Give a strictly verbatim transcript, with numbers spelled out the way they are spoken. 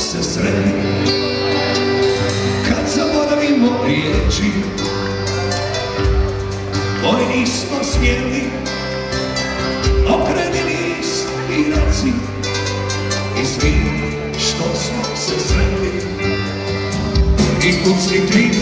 se sreli, kad zaboravimo riječi koje nismo smjeli, okrenili i reci i svi što smo se sreli i kucni tri